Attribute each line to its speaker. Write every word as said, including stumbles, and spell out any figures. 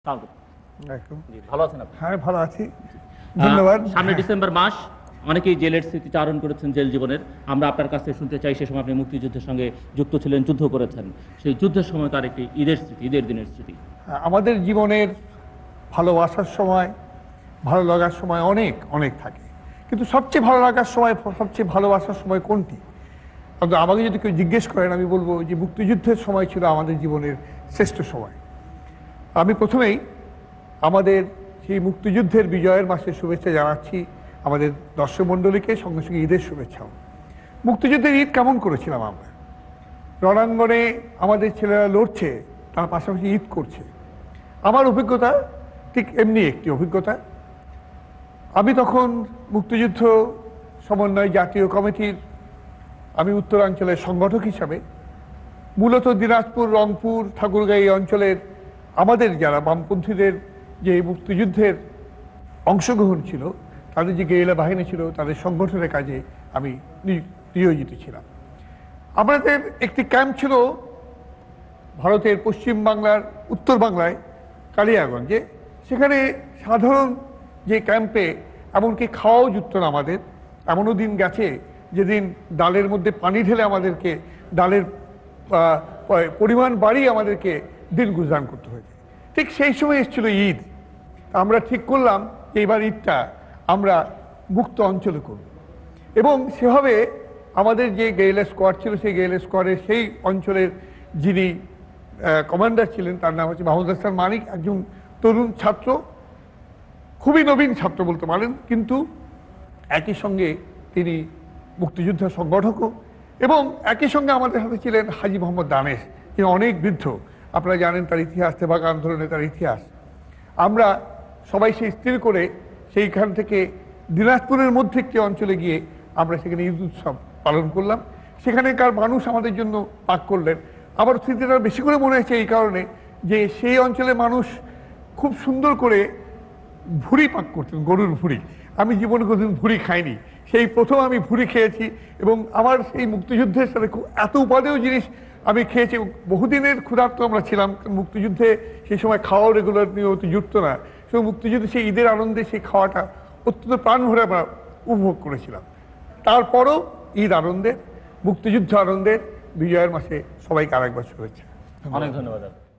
Speaker 1: ভালো আছেন আপনি?
Speaker 2: হ্যাঁ, ভালো আছি, ধন্যবাদ।
Speaker 1: সামনে ডিসেম্বর মাস, অনেকেই জেলের স্মৃতিচারণ করেছেন, জেল জীবনের। আমরা আপনার কাছে শুনতে চাই, সে সময় আপনি মুক্তিযুদ্ধের সঙ্গে যুক্ত ছিলেন, যুদ্ধ করেছেন, সেই যুদ্ধের সময় তার একটি ঈদের স্মৃতি, ঈদের দিনের স্মৃতি।
Speaker 2: আমাদের জীবনের ভালোবাসার সময়, ভালো লাগার সময় অনেক অনেক থাকে, কিন্তু সবচেয়ে ভালো লাগার সময়, সবচেয়ে ভালোবাসার সময় কোনটি? আমাকে যদি কেউ জিজ্ঞেস করেন, আমি বলবো যে মুক্তিযুদ্ধের সময় ছিল আমাদের জীবনের শ্রেষ্ঠ সময়। আমি প্রথমেই আমাদের সেই মুক্তিযুদ্ধের বিজয়ের মাসের শুভেচ্ছা জানাচ্ছি আমাদের দর্শক মণ্ডলীকে, সঙ্গে সঙ্গে ঈদের শুভেচ্ছাও। মুক্তিযুদ্ধের ঈদ কেমন করেছিলাম আমরা? রণাঙ্গনে আমাদের ছেলেরা লড়ছে, তার পাশাপাশি ঈদ করছে। আমার অভিজ্ঞতা ঠিক এমনি একটি অভিজ্ঞতা। আমি তখন মুক্তিযুদ্ধ সমন্বয় জাতীয় কমিটির, আমি উত্তরাঞ্চলের সংগঠক হিসাবে মূলত দিনাজপুর, রংপুর, ঠাকুরগাঁও এই অঞ্চলের আমাদের যারা বামপন্থীদের যে মুক্তিযুদ্ধের অংশগ্রহণ ছিল, তাদের যে গেরিলা বাহিনী ছিল, তাদের সংগঠনের কাজে আমি নিয়োজিত ছিলাম। আমাদের একটি ক্যাম্প ছিল ভারতের পশ্চিম বাংলার উত্তর বাংলায় কালিয়াগঞ্জে। সেখানে সাধারণ যে ক্যাম্পে এমনকি খাওয়াও জুটত না আমাদের। এমনও দিন গেছে যেদিন ডালের মধ্যে পানি ঢেলে আমাদেরকে ডালের পরিমাণ বাড়িয়ে আমাদেরকে দিন গুজরান করতে হয়েছে। ঠিক সেই সময় এসেছিল ঈদ। আমরা ঠিক করলাম যে এবার ঈদটা আমরা মুক্ত অঞ্চলে করব, এবং সেভাবে আমাদের যে গেরিলা স্কোয়াড ছিল, সেই গেরিলা স্কোয়াডের সেই অঞ্চলের যিনি কমান্ডার ছিলেন, তার নাম হচ্ছে মাহমুদ হাসান মানিক, একজন তরুণ ছাত্র, খুবই নবীন ছাত্র বলতে পারেন, কিন্তু একই সঙ্গে তিনি মুক্তিযুদ্ধের সংগঠকও। এবং একই সঙ্গে আমাদের সাথে ছিলেন হাজী মোহাম্মদ দানেশ, তিনি অনেক বৃদ্ধ, আপনারা জানেন তার ইতিহাস, তেভাগা আন্দোলনের তার ইতিহাস। আমরা সবাই সেই স্থির করে সেইখান থেকে দিনাজপুরের মধ্যে একটি অঞ্চলে গিয়ে আমরা সেখানে ঈদ উৎসব পালন করলাম। সেখানকার মানুষ আমাদের জন্য পাক করলেন। আমার স্মৃতিটা বেশি করে মনে হয়েছে এই কারণে যে সেই অঞ্চলের মানুষ খুব সুন্দর করে ভুড়ি পাক করতেন, গরুর ভুড়ি। আমি জীবনে কোনোদিন ভুড়ি খাইনি, সেই প্রথম আমি ভুড়ি খেয়েছি। এবং আমার সেই মুক্তিযুদ্ধের সাথে এত উপাদেয় জিনিস আমি খেয়েছি। বহুদিনের ক্ষুধার্ত আমরা ছিলাম, মুক্তিযুদ্ধে সেই সময় খাওয়াও রেগুলার নিয়মিত জুটতো না। সেই মুক্তিযুদ্ধে সেই ঈদের আনন্দে সেই খাওয়াটা অত্যন্ত প্রাণ ভরে আমরা উপভোগ করেছিলাম। তারপরও ঈদ আনন্দের, মুক্তিযুদ্ধ আনন্দের, বিজয়ের মাসে সবাইকে আরেকবার শুভেচ্ছা।
Speaker 1: অনেক ধন্যবাদ।